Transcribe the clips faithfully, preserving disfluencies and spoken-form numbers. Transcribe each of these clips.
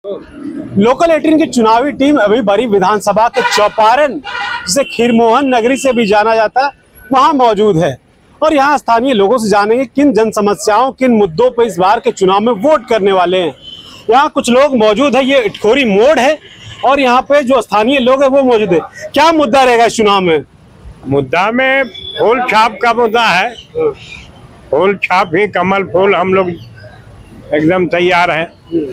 Local अठारह की चुनावी टीम अभी बड़ी विधानसभा के चौपारण, जिसे खीरमोहन नगरी से भी जाना जाता है, वहां मौजूद है और यहां स्थानीय लोगों से जानेंगे किन जन समस्याओं, किन मुद्दों पर इस बार के चुनाव में वोट करने वाले हैं। यहाँ कुछ लोग मौजूद है, ये इटखोरी मोड़ है और यहाँ पे जो स्थानीय लोग हैं वो मौजूद है। क्या मुद्दा रहेगा इस चुनाव में? मुद्दा में फूल छाप का मुद्दा है। फूल छाप ही कमल फूल हम लोग एकदम तैयार हैं,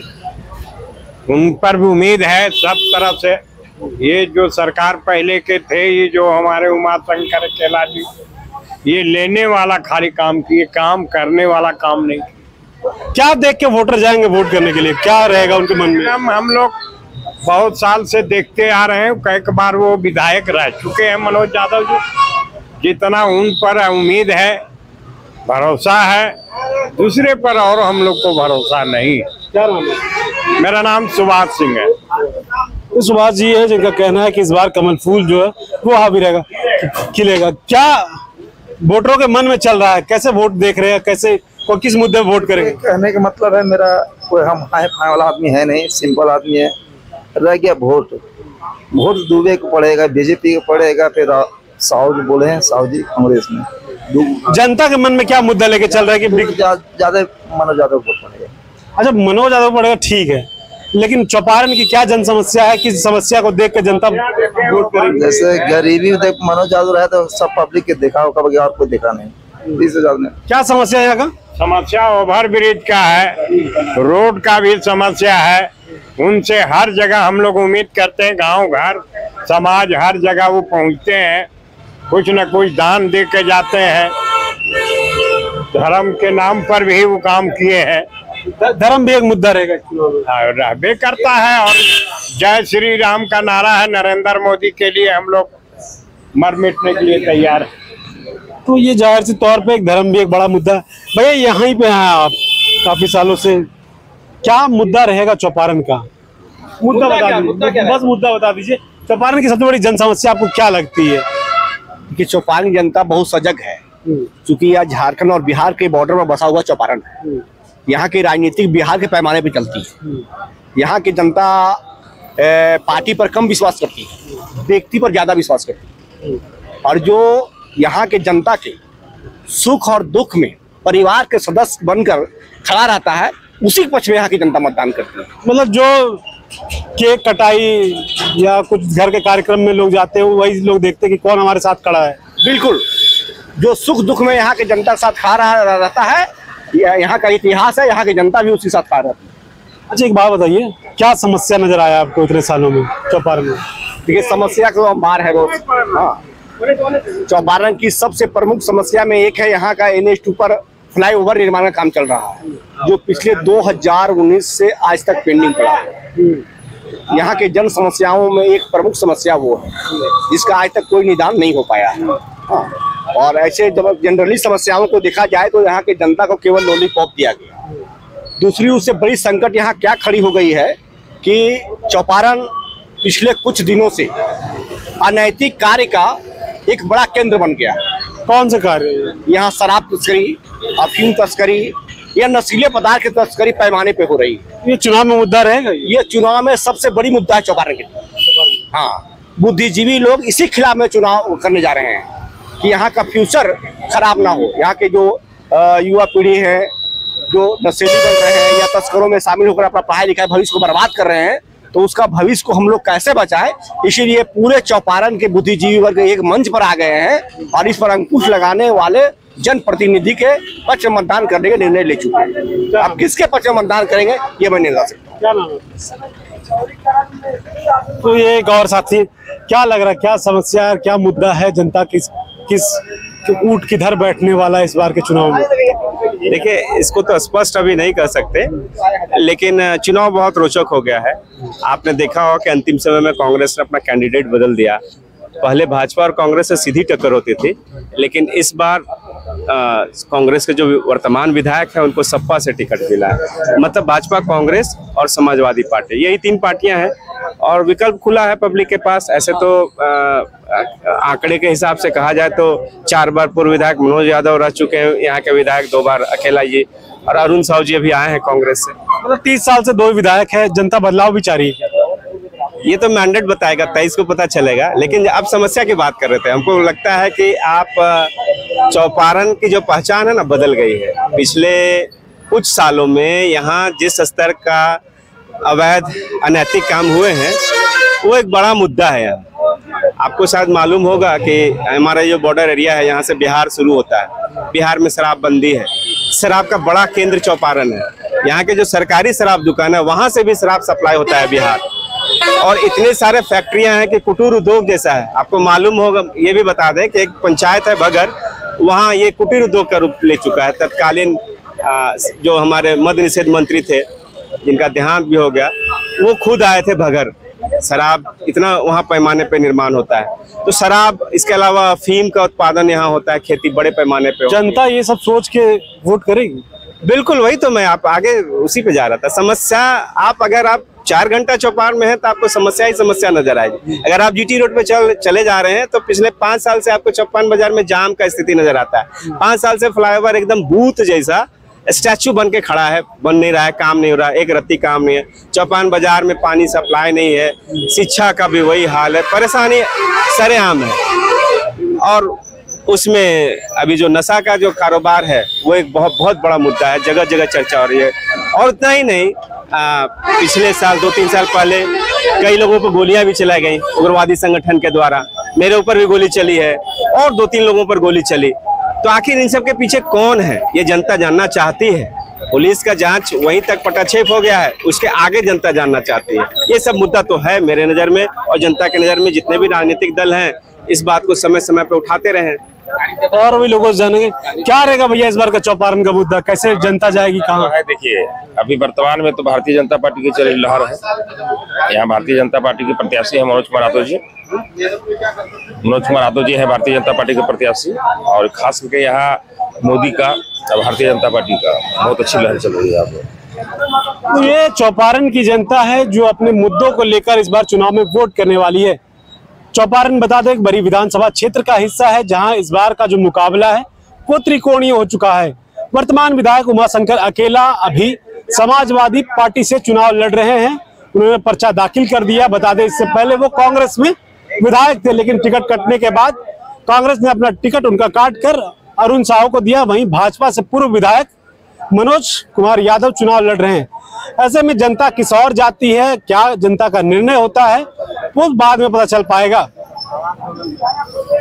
उन पर भी उम्मीद है सब तरफ से। ये जो सरकार पहले के थे, ये जो हमारे उमा शंकर केला जी, ये लेने वाला खाली काम किए, काम करने वाला काम नहीं। क्या देख के वोटर जाएंगे वोट करने के लिए? क्या रहेगा उनके मन में? हम हम लोग बहुत साल से देखते आ रहे हैं, कई बार वो विधायक रह चुके हैं मनोज यादव जी। जितना उन पर उम्मीद है, भरोसा है, दूसरे पर और हम लोग को भरोसा नहीं। क्या नाम है? मेरा नाम सुभाष सिंह है। सुभाष जी है जिनका कहना है कि इस बार कमल फूल जो है वो हावी रहेगा, खिलेगा। क्या वोटरों के मन में चल रहा है? कैसे वोट देख रहे हैं? कैसे और किस मुद्दे पर वोट करेंगे? कहने का मतलब है, मेरा कोई हम हाई फाई वाला आदमी है नहीं, सिंपल आदमी है। रह गया वोट, वोट दुबे को पड़ेगा, बीजेपी को पड़ेगा, फिर साहू जी बोले हैं, साहू जी कांग्रेस में। जनता के मन में क्या मुद्दा लेके चल रहा है कि ज्यादा मनोज यादव वोट पड़ेगा? अच्छा, मनोज यादव पड़ेगा, ठीक है, लेकिन चौपारण की क्या जन समस्या है? किस समस्या को देख के जनता वोट करेगी? जैसे गरीबी मनोज यादव रहे तो सब पब्लिक के देखा होगा, और कोई देखा नहीं। क्या समस्या है यहाँ का? समस्या ओवर ब्रिज का है, रोड का भी समस्या है। उनसे हर जगह हम लोग उम्मीद करते हैं, गांव घर समाज हर जगह वो पहुंचते हैं, कुछ न कुछ दान दे के जाते हैं। धर्म के नाम पर भी वो काम किए हैं। धर्म भी एक मुद्दा रहेगा, रहबे करता है। और जय श्री राम का नारा है नरेंद्र मोदी के लिए, हम लोग मर मिटने के लिए तैयार हैं। तो ये जाहिर सी तौर पे एक धर्म भी एक बड़ा मुद्दा है। भैया यहीं पे हैं आप काफी सालों से, क्या मुद्दा रहेगा चौपारण का? मुद्दा बता दीजिए, बस मुद्दा बता दीजिए। चौपारण की सबसे बड़ी जन समस्या आपको क्या लगती है? कि चौपारण की जनता बहुत सजग है, क्योंकि यह झारखंड और बिहार के बॉर्डर पर बसा हुआ चौपारण है। यहाँ की राजनीतिक बिहार के पैमाने पर चलती है। यहाँ की जनता पार्टी पर कम विश्वास करती है, व्यक्ति पर ज्यादा विश्वास करती है। और जो यहाँ के जनता के सुख और दुख में परिवार के सदस्य बनकर खड़ा रहता है, उसी पक्ष में यहाँ की जनता मतदान करती है। मतलब जो केक कटाई या कुछ घर के कार्यक्रम में लोग जाते हैं, वही लोग देखते हैं कि कौन हमारे साथ खड़ा है। बिल्कुल, जो सुख दुख में यहाँ के जनता के साथ खड़ा रहता है, यहाँ का इतिहास है, यहाँ की जनता भी उसी साथ खड़ा रहती है। अच्छा, एक बात बताइए, क्या समस्या नजर आया आपको इतने सालों में चौपारण में? देखिए, समस्या तो बार है बहुत। हाँ, चौपारण की सबसे प्रमुख समस्या में एक है, यहाँ का एन एच टू पर फ्लाईओवर निर्माण का काम चल रहा है, जो पिछले दो हज़ार उन्नीस से आज तक पेंडिंग पड़ा है। यहाँ के जन समस्याओं में एक प्रमुख समस्या वो है, जिसका आज तक कोई निदान नहीं हो पाया है। हाँ, और ऐसे जब जनरली समस्याओं को देखा जाए तो यहाँ के जनता को केवल लॉलीपॉप दिया गया। दूसरी उससे बड़ी संकट यहाँ क्या खड़ी हो गई है कि चौपारण पिछले कुछ दिनों से अनैतिक कार्य का एक बड़ा केंद्र बन गया। कौन से कार्य? यहाँ शराब तस्करी, अफीम तस्करी या नशीले पदार्थ की तस्करी पैमाने पे हो रही है। ये चुनाव में मुद्दा रहेगा? ये चुनाव में सबसे बड़ी मुद्दा है चौपारण के लिए। हाँ, बुद्धिजीवी लोग इसी खिलाफ में चुनाव करने जा रहे हैं कि यहाँ का फ्यूचर खराब ना हो। यहाँ के जो युवा पीढ़ी है, जो नशेली बन रहे हैं या तस्करों में शामिल होकर अपना पढ़ाई लिखाई भविष्य को बर्बाद कर रहे हैं, तो उसका भविष्य को हम लोग कैसे बचाएं, इसीलिए पूरे चौपारण के बुद्धिजीवी वर्ग एक मंच पर आ गए हैं और इस पर अंकुश लगाने वाले जनप्रतिनिधि के पक्ष में मतदान करने के निर्णय ले चुके हैं। अब किसके पक्ष में मतदान करेंगे ये मैं नहीं बता सकता। क्या नाम है? तो ये एक और साथी, क्या लग रहा है, क्या समस्या है, क्या मुद्दा है जनता किस किस ऊंट किधर बैठने वाला है इस बार के चुनाव में? देखिए, इसको तो स्पष्ट अभी नहीं कर सकते, लेकिन चुनाव बहुत रोचक हो गया है। आपने देखा होगा कि अंतिम समय में कांग्रेस ने अपना कैंडिडेट बदल दिया। पहले भाजपा और कांग्रेस से सीधी टक्कर होती थी, लेकिन इस बार कांग्रेस के जो वर्तमान विधायक हैं उनको सपा से टिकट मिला है। मतलब भाजपा, कांग्रेस और समाजवादी पार्टी, यही तीन पार्टियां हैं और विकल्प खुला है पब्लिक के पास। ऐसे तो आ, आंकड़े के हिसाब से कहा जाए तो चार बार पूर्व विधायक मनोज यादव रह चुके हैं यहाँ के विधायक, दो बार अकेला ये, और अरुण साहू जी अभी आए हैं कांग्रेस से। मतलब तीस साल से दो विधायक है, जनता बदलाव भी चाह रही है। ये तो मैंडेट बताएगा, तेईस को पता चलेगा। लेकिन अब समस्या की बात कर रहे थे, हमको लगता है कि आप चौपारण की जो पहचान है ना बदल गई है। पिछले कुछ सालों में यहाँ जिस स्तर का अवैध अनैतिक काम हुए हैं वो एक बड़ा मुद्दा है। यहाँ आपको शायद मालूम होगा कि हमारा जो बॉर्डर एरिया है यहाँ से बिहार शुरू होता है, बिहार में शराबबंदी है, शराब का बड़ा केंद्र चौपारण है। यहाँ के जो सरकारी शराब दुकान है वहाँ से भी शराब सप्लाई होता है बिहार, और इतने सारे फैक्ट्रियां हैं कि कुटीर उद्योग जैसा है। आपको मालूम होगा, ये भी बता दें कि एक पंचायत है भगर, वहाँ ये कुटीर उद्योग का रूप ले चुका है। तत्कालीन जो हमारे मद्य निषेध मंत्री थे जिनका देहांत भी हो गया, वो खुद आए थे भगर। शराब इतना वहाँ पैमाने पे निर्माण होता है। तो शराब, इसके अलावा अफीम का उत्पादन यहाँ होता है, खेती बड़े पैमाने पे। जनता ये सब सोच के वोट करेगी? बिल्कुल, वही तो मैं आप आगे उसी पे जा रहा था। समस्या, आप अगर आप चार घंटा चौपारण में है तो आपको समस्या ही समस्या नजर आएगी। अगर आप जीटी रोड पे चल चले जा रहे हैं तो पिछले पांच साल से आपको चौपारण बाजार में जाम का स्थिति नजर आता है। पांच साल से फ्लाईओवर एकदम बूथ जैसा स्टैचू बन के खड़ा है, बन नहीं रहा है, काम नहीं हो रहा है, एक रत्ती काम नहीं है। चौपारण बाजार में पानी सप्लाई नहीं है, शिक्षा का भी वही हाल है, परेशानी सरेआम है। और उसमें अभी जो नशा का जो कारोबार है वो एक बहुत बहुत बड़ा मुद्दा है, जगह जगह चर्चा हो रही है। और उतना ही नहीं, आ, पिछले साल दो तीन साल पहले कई लोगों पर गोलियां भी चलाई गई उग्रवादी संगठन के द्वारा। मेरे ऊपर भी गोली चली है और दो तीन लोगों पर गोली चली। तो आखिर इन सब के पीछे कौन है, ये जनता जानना चाहती है। पुलिस का जांच वहीं तक पटाक्षेप हो गया है, उसके आगे जनता जानना चाहती है। ये सब मुद्दा तो है मेरे नजर में, और जनता के नजर में। जितने भी राजनीतिक दल हैं इस बात को समय समय पर उठाते रहे और भी लोगों से जानेंगे क्या रहेगा भैया इस बार का चौपारण का मुद्दा, कैसे जनता जाएगी कहाँ है। देखिए, अभी वर्तमान में तो भारतीय जनता पार्टी की चल रही लहर है। यहाँ भारतीय जनता पार्टी के प्रत्याशी है मनोज कुमार यादव जी। मनोज कुमार यादव जी है भारतीय जनता पार्टी के प्रत्याशी, और खास करके यहाँ मोदी का, भारतीय जनता पार्टी का बहुत अच्छी लहर चल रही है यहाँ पे। तो ये चौपारण की जनता है जो अपने मुद्दों को लेकर इस बार चुनाव में वोट करने वाली है। चौपारण बता दें एक बड़ी विधानसभा क्षेत्र का हिस्सा है जहां इस बार का जो मुकाबला है वो त्रिकोणीय हो चुका है। वर्तमान विधायक उमाशंकर अकेला अभी समाजवादी पार्टी से चुनाव लड़ रहे हैं। उन्होंने पर्चा दाखिल कर दिया। बता दें इससे पहले वो कांग्रेस में विधायक थे, लेकिन टिकट कटने के बाद कांग्रेस ने अपना टिकट उनका काट कर अरुण साहू को दिया। वहीं भाजपा से पूर्व विधायक मनोज कुमार यादव चुनाव लड़ रहे हैं। ऐसे में जनता किस ओर जाती है, क्या जनता का निर्णय होता है, वो बाद में पता चल पाएगा।